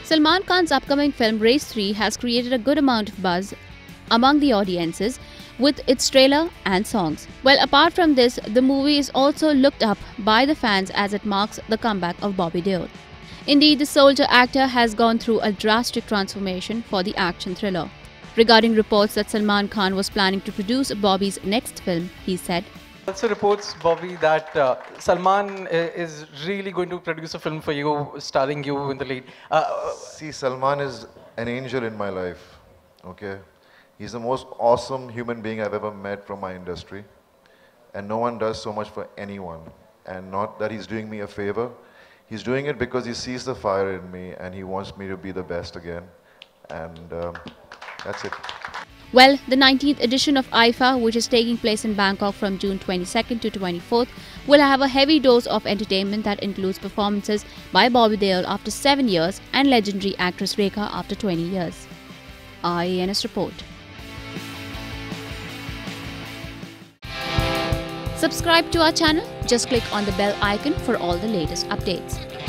Salman Khan's upcoming film Race 3 has created a good amount of buzz among the audiences with its trailer and songs. Well, apart from this, the movie is also looked up by the fans as it marks the comeback of Bobby Deol. Indeed, the soldier actor has gone through a drastic transformation for the action thriller. Regarding reports that Salman Khan was planning to produce Bobby's next film, he said, Also reports, Bobby, that Salman is really going to produce a film for you, starring you in the lead. See, Salman is an angel in my life, okay? He's the most awesome human being I've ever met from my industry. And no one does so much for anyone. And not that he's doing me a favor. He's doing it because he sees the fire in me and he wants me to be the best again. And that's it. Well, the 19th edition of IIFA, which is taking place in Bangkok from June 22nd to 24th, will have a heavy dose of entertainment that includes performances by Bobby Deol after 7 years and legendary actress Rekha after 20 years. IANS report. Subscribe to our channel. Just click on the bell icon for all the latest updates.